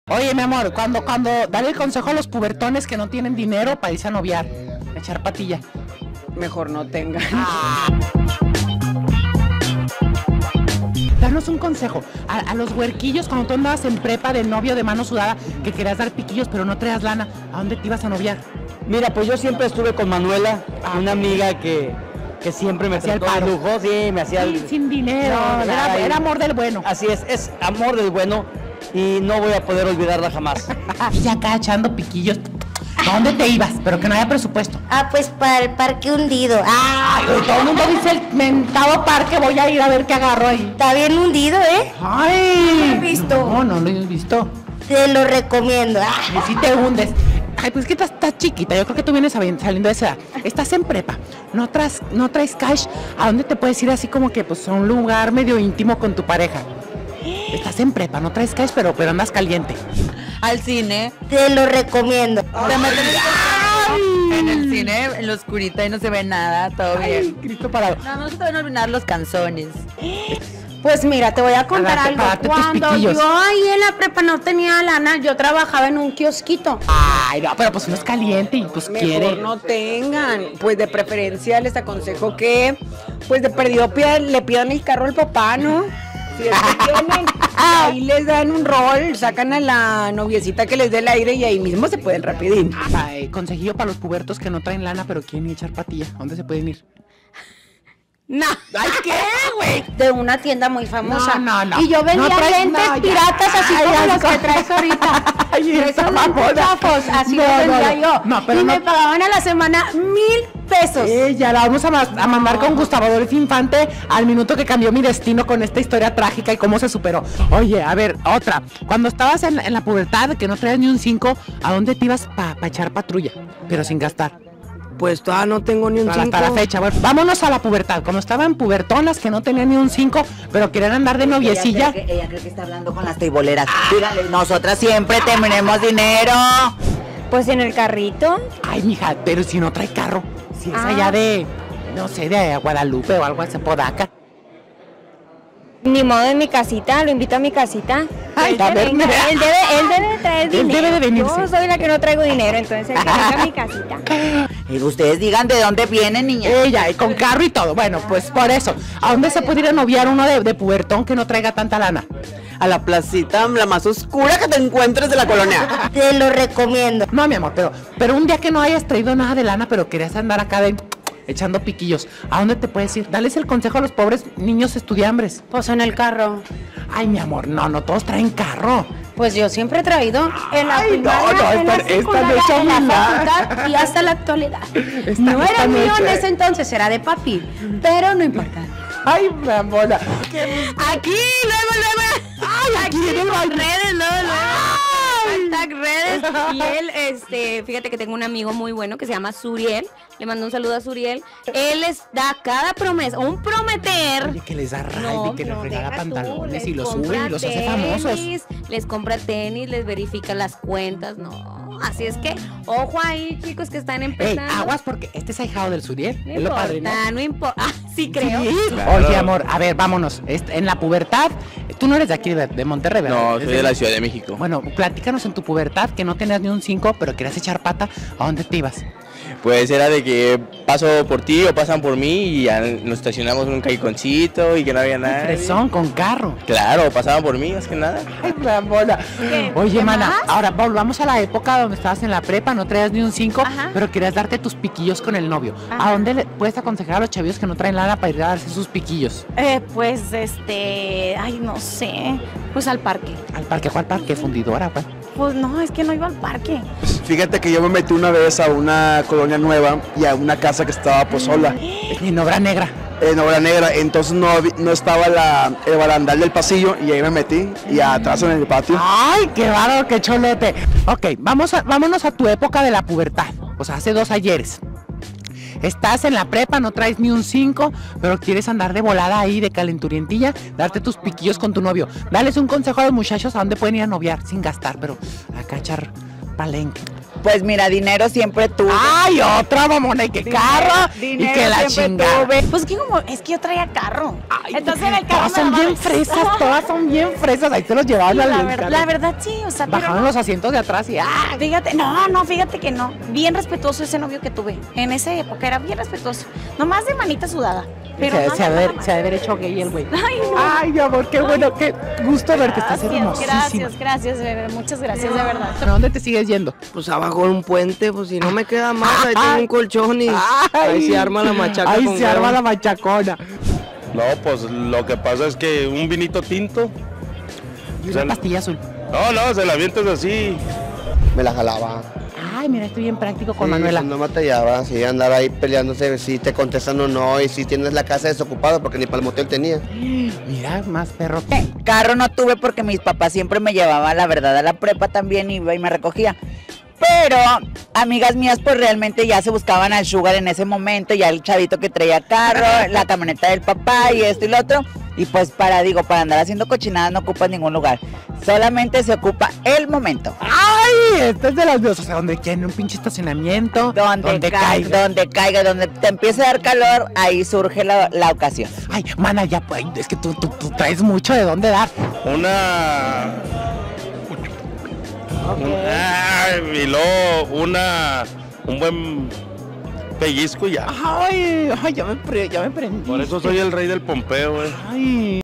Oye, mi amor, dale el consejo a los pubertones que no tienen dinero para irse a noviar, a echar patilla. Mejor no tengan. Danos un consejo a los huerquillos cuando tú andabas en prepa de novio de mano sudada, que querías dar piquillos pero no traías lana. ¿A dónde te ibas a noviar? Mira, pues yo siempre estuve con Manuela, una amiga que siempre me hacía el trató de paro. lujo, sí, me hacía el... Sin dinero, No, nada, era amor del bueno. Así es amor del bueno y no voy a poder olvidarla jamás. Y acá echando piquillos. ¿A dónde te ibas? Pero que no haya presupuesto. Pues para el parque hundido. Ay, todo el mundo dice el mentado parque, voy a ir a ver qué agarro ahí. Está bien hundido, ¿eh? Ay, ¿No lo has visto? No lo he visto. Te lo recomiendo. Y si te hundes. Ay, pues que estás chiquita, yo creo que tú vienes saliendo de esa edad. Estás en prepa, no traes cash. ¿A dónde te puedes ir así como que pues a un lugar medio íntimo con tu pareja? Estás en prepa, no traes cash, pero andas caliente. Al cine. Te lo recomiendo. Te meten en el cine, en la oscurita y no se ve nada, todo bien. Cristo parado. No se te van a arruinar los canzones. Pues mira, te voy a contar algo. Párate tus Cuando piquillos. yo ahí en la prepa no tenía lana, yo trabajaba en un kiosquito. Ay, no, pero pues uno es caliente y pues Mejor quiere. no tengan, pues de preferencia les aconsejo que, pues de perdido le pidan el carro al papá, ¿no? Si es que tienen, ahí les dan un rol, sacan a la noviecita que les dé el aire y ahí mismo se pueden rapidín. Ay, consejillo para los pubertos que no traen lana pero quieren echar patilla. ¿A dónde se pueden ir? No. Ay, ¿qué, güey? De una tienda muy famosa. No. Y yo vendía No traes lentes nada, ya. piratas así Ay, como ay, los que no. traes ahorita. Ay, De esa esos lentes mamona. chafos, así No, los vendía no. yo. No, pero y no. me pagaban a la semana 1,000 pesos. Ya la vamos a mandar con Gustavo Adolfo Infante al minuto que cambió mi destino con esta historia trágica y cómo se superó. Oye, a ver, otra. Cuando estabas en la pubertad, que no traías ni un 5, ¿a dónde te ibas para echar patrulla? Pero sin gastar. Pues todavía no tengo ni un Hasta la fecha. Bueno, vámonos a la pubertad. Cuando estaban pubertonas que no tenían ni un 5, pero querían andar de noviecilla. Ella cree que está hablando con las teiboleras. Díganle, nosotras siempre tenemos dinero. Pues en el carrito. Ay, mija, pero si no trae carro. Si es allá de, no sé, de Guadalupe o algo así, Podaca. Ni modo en mi casita, lo invito a mi casita. Ay, Él a que ver, venga, mira. él debe traer Él dinero. debe de venirse. Yo soy la que no traigo dinero, entonces él que venga a mi casita. Y ustedes digan de dónde vienen, niña. Ella, y con carro y todo. Bueno, pues por eso. ¿A dónde se puede ir a noviar uno de pubertón que no traiga tanta lana? A la placita, la más oscura que te encuentres de la colonia. Te lo recomiendo. No, mi amor, pero un día que no hayas traído nada de lana, pero querías andar acá echando piquillos, ¿a dónde te puedes ir? Dales el consejo a los pobres niños estudiambres. Pues en el carro. Ay, mi amor, no todos traen carro. Pues yo siempre he traído en la Ay, primaria, en la esta no secundaria, es en la humildad. facultad y hasta la actualidad. Esta No era no mío es- en ese entonces, era de papi, pero no importa. Ay, mi amor. Aquí, luego. Ay, aquí en el baile. Redes, hashtag redes. Y él, fíjate que tengo un amigo muy bueno que se llama Suriel. Le mando un saludo a Suriel. Él les da cada promesa, un prometer. Oye, que les da raid y que les No, regala deja tú, pantalones les y los compra sube y los hace famosos. tenis, les compra tenis, les verifica las cuentas, no. Así es que, ojo ahí, chicos, que están Ey, empezando. aguas porque este es ahijado del Suriel. No Es lo padre, ¿no? importa, no importa. Ah, sí creo. Sí. Oye, amor, a ver, vámonos. En la pubertad, tú no eres de aquí, de Monterrey, ¿verdad? No, Eres soy de la Ciudad de México. Bueno, platícanos en tu pubertad, que no tenías ni un 5, pero querías echar pata. ¿A dónde te ibas? Pues era de que paso por ti o pasan por mí y ya nos estacionamos en un callejoncito y que no había nada. Fresón, con carro. Claro, pasaban por mí, más que nada. Ay, la mona. Oye, ¿Qué mana, más? ahora volvamos a la época donde estabas en la prepa, no traías ni un 5, Ajá. pero querías darte tus piquillos con el novio. ¿A dónde le puedes aconsejar a los chavillos que no traen lana para ir a darse sus piquillos? Pues, ay, no sé, pues al parque. ¿Al parque? ¿Cuál parque? ¿Fundidora? ¿Cuál? Pues no, es que no iba al parque. Fíjate que yo me metí una vez a una colonia nueva y a una casa que estaba pues sola, En Obra Negra. en Obra Negra, entonces no estaba el barandal del pasillo y ahí me metí y atrás en el patio. ¡Ay, qué bárbaro, qué cholote! Ok, vámonos a tu época de la pubertad, o sea, hace 2 ayeres. Estás en la prepa, no traes ni un 5, pero quieres andar de volada ahí, de calenturientilla, darte tus piquillos con tu novio. Dales un consejo a los muchachos a dónde pueden ir a noviar, sin gastar, pero acá echar palenque. Pues mira, dinero siempre tuve. Ay, otra mamona, y que carro, y dinero que la siempre chingada. tuve. Pues que como, es que yo traía carro. Ay, Entonces en el carro todas son bien fresas, todas son bien fresas. Ahí se los llevaban Sí, al la carro. verdad sí, o sea, pero Bajaron los asientos de atrás y fíjate, fíjate que no. Bien respetuoso ese novio que tuve. En esa época era bien respetuoso. Nomás de manita sudada. Pero se ha nada de más. haber hecho gay el güey. Ay, no. Ay, mi amor, qué bueno, qué gusto verte, estás hermosísima. Gracias, bebé. Muchas gracias, de verdad. ¿A dónde te sigues yendo? Pues abajo de un puente, pues si no me queda más, ahí tengo un colchón y ahí se arma la machaca. Ahí con se huevo. arma la machacona. No, pues lo que pasa es que un vinito tinto. Y una pastilla azul. No, se la avientas así. Me la jalaba. Ay, mira, estoy bien práctico con Sí, Manuela. pues no batallaba, sí, andar ahí peleándose si te contestan o no y si tienes la casa desocupada porque ni para el motel tenía. Mira, más perro. Carro no tuve porque mis papás siempre me llevaban, la verdad, a la prepa también iba y me recogía. Pero amigas mías pues realmente ya se buscaban al sugar en ese momento, ya el chavito que traía carro, la camioneta del papá y esto y lo otro. Y pues para andar haciendo cochinadas no ocupas ningún lugar. Solamente se ocupa el momento. ¡Ay! Este es de las dos. O sea, donde quieren un pinche estacionamiento. Donde caiga, donde te empiece a dar calor, ahí surge la ocasión. Ay, mana, ya, pues, es que tú traes mucho de dónde dar. Y luego un buen pellizco y ya. Ay, ya me prendí. Por eso soy el rey del pompeo, güey. Ay.